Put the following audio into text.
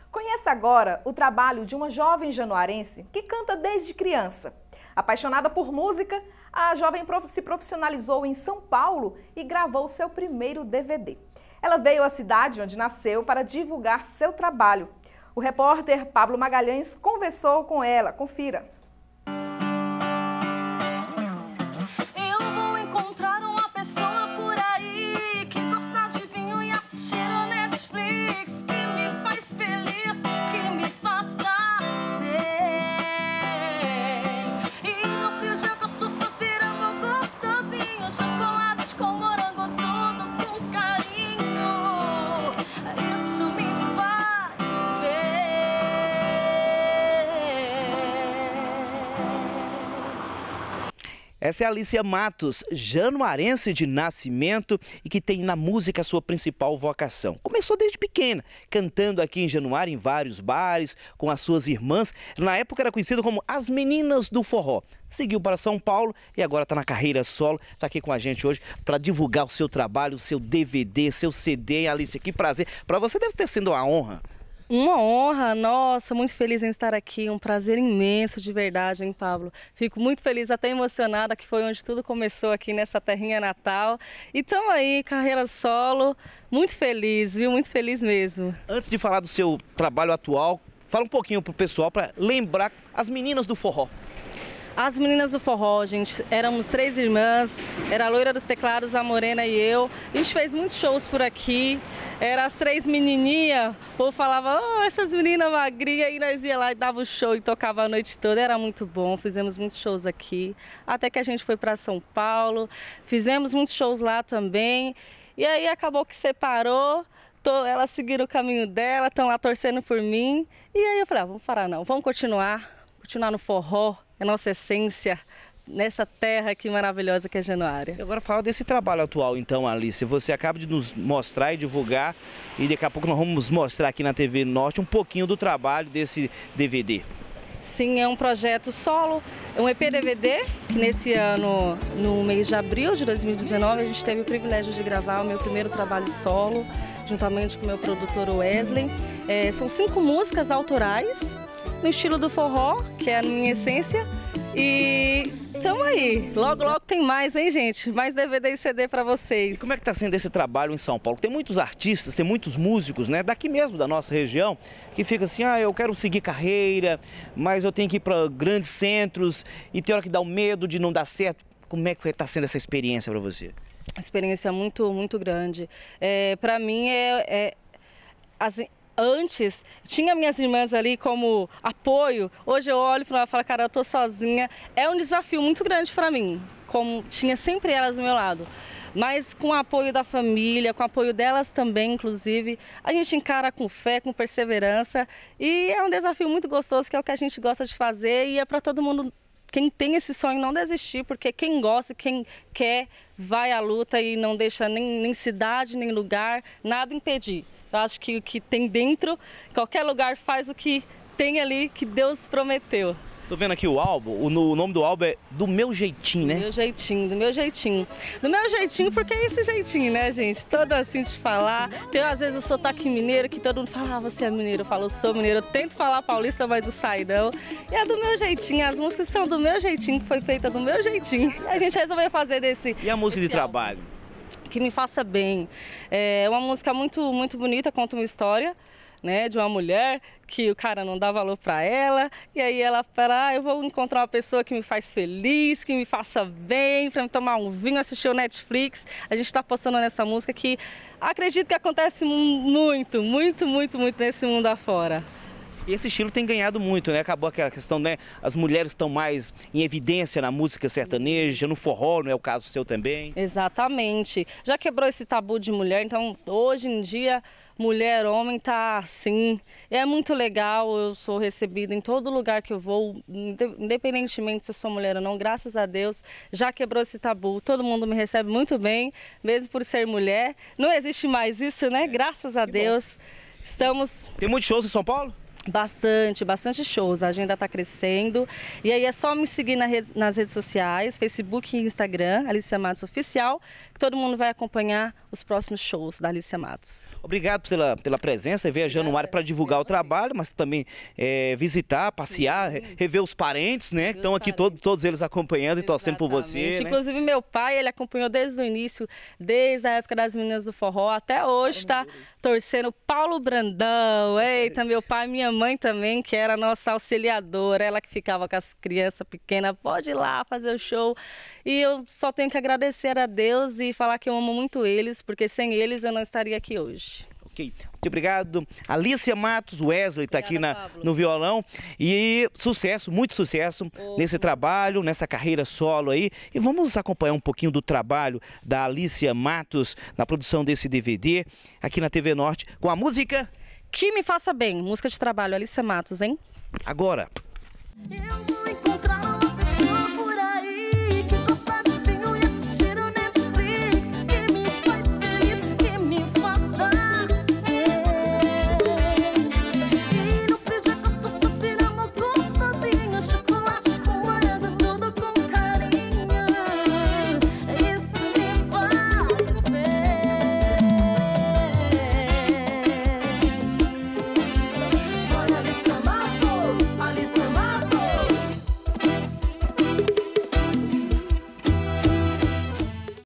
Conheça agora o trabalho de uma jovem januarense que canta desde criança. Apaixonada por música, a jovem se profissionalizou em São Paulo e gravou seu primeiro DVD. Ela veio à cidade onde nasceu para divulgar seu trabalho. O repórter Pablo Magalhães conversou com ela. Confira. Essa é a Alicia Matos, januarense de nascimento e que tem na música a sua principal vocação. Começou desde pequena, cantando aqui em Januário, em vários bares, com as suas irmãs. Na época era conhecida como as Meninas do Forró. Seguiu para São Paulo e agora está na carreira solo. Está aqui com a gente hoje para divulgar o seu trabalho, o seu DVD, seu CD. Alicia, que prazer. Para você deve ter sido uma honra. Uma honra, nossa, muito feliz em estar aqui, um prazer imenso de verdade, hein, Pablo? Fico muito feliz, até emocionada, que foi onde tudo começou aqui nessa terrinha natal. E estamos aí, carreira solo, muito feliz, viu? Muito feliz mesmo. Antes de falar do seu trabalho atual, fala um pouquinho pro pessoal para lembrar as Meninas do Forró. As Meninas do Forró, gente, éramos 3 irmãs, era a loira dos teclados, a morena e eu. A gente fez muitos shows por aqui, eram as 3 menininhas, o povo falava, oh, essas meninas magrinhas, e nós ia lá e dava o show e tocava a noite toda, era muito bom, fizemos muitos shows aqui, até que a gente foi para São Paulo, fizemos muitos shows lá também, e aí acabou que separou, elas seguiram o caminho dela, estão lá torcendo por mim, e aí eu falei, vamos parar não, vamos continuar no forró, a nossa essência, nessa terra aqui maravilhosa que é Januário. E agora fala desse trabalho atual então, Alice. Você acaba de nos mostrar e divulgar e daqui a pouco nós vamos mostrar aqui na TV Norte um pouquinho do trabalho desse DVD. Sim, é um projeto solo, é um EP-DVD, que nesse ano, no mês de abril de 2019, a gente teve o privilégio de gravar o meu primeiro trabalho solo, juntamente com o meu produtor Wesley. São 5 músicas autorais, no estilo do forró, que é a minha essência, e estamos aí. Logo, logo tem mais, hein, gente? Mais DVD e CD para vocês. E como é que está sendo esse trabalho em São Paulo? Tem muitos artistas, tem muitos músicos, né, daqui mesmo da nossa região, que fica assim, eu quero seguir carreira, mas eu tenho que ir para grandes centros e tem hora que dá o medo de não dar certo. Como é que está sendo essa experiência para você? Uma experiência muito, muito grande. Para mim, antes, tinha minhas irmãs ali como apoio, hoje eu olho e falo, cara, eu tô sozinha. É um desafio muito grande para mim, como tinha sempre elas do meu lado. Mas com o apoio da família, com o apoio delas também, inclusive, a gente encara com fé, com perseverança. E é um desafio muito gostoso, que é o que a gente gosta de fazer e é para todo mundo. Quem tem esse sonho não desistir, porque quem gosta, quem quer, vai à luta e não deixa nem cidade, nem lugar, nada impedir. Eu acho que o que tem dentro, qualquer lugar faz o que tem ali que Deus prometeu. Tô vendo aqui o álbum, o nome do álbum é Do Meu Jeitinho, né? Do meu jeitinho, do meu jeitinho. Do meu jeitinho, porque é esse jeitinho, né, gente? Todo assim de falar. Tem às vezes o sotaque mineiro, que todo mundo fala, você é mineiro. Eu falo, eu sou mineiro. Eu tento falar paulista, mas não sai não. E é do meu jeitinho, as músicas são do meu jeitinho, que foi feita do meu jeitinho. E a gente resolveu fazer desse. E a música de trabalho? Que me faça bem. É uma música muito, muito bonita, conta uma história, né, de uma mulher que o cara não dá valor para ela, e aí ela fala, eu vou encontrar uma pessoa que me faz feliz, que me faça bem, para me tomar um vinho, assistir o Netflix. A gente está postando nessa música que acredito que acontece muito, muito, muito, muito nesse mundo afora. E esse estilo tem ganhado muito, né? Acabou aquela questão, né? As mulheres estão mais em evidência na música sertaneja, no forró, não é o caso seu também? Exatamente. Já quebrou esse tabu de mulher, então hoje em dia mulher, homem tá assim. É muito legal, eu sou recebida em todo lugar que eu vou, independentemente se eu sou mulher ou não, graças a Deus, já quebrou esse tabu. Todo mundo me recebe muito bem, mesmo por ser mulher. Não existe mais isso, né? Graças a Deus. Estamos... Tem muitos shows em São Paulo? Bastante shows, a agenda está crescendo. E aí é só me seguir nas redes sociais, Facebook e Instagram, Alicia Matos Oficial, que todo mundo vai acompanhar os próximos shows da Alicia Matos. Obrigado pela presença e ver a Januária para divulgar o trabalho, mas também visitar, passear, rever os parentes, né? Que estão aqui todos eles acompanhando e torcendo por você. Né? Inclusive meu pai, ele acompanhou desde o início, desde a época das Meninas do Forró, até hoje está torcendo Paulo Brandão. Eita, meu pai e minha mãe também, que era a nossa auxiliadora, ela que ficava com as crianças pequenas, pode ir lá fazer o show. E eu só tenho que agradecer a Deus e falar que eu amo muito eles, porque sem eles eu não estaria aqui hoje. Ok, muito obrigado. Alicia Matos, Wesley está aqui no violão e sucesso, muito sucesso nesse trabalho, nessa carreira solo aí. E vamos acompanhar um pouquinho do trabalho da Alicia Matos na produção desse DVD aqui na TV Norte com a música Que Me Faça Bem, música de trabalho, Alicia Matos, hein? Agora. Eu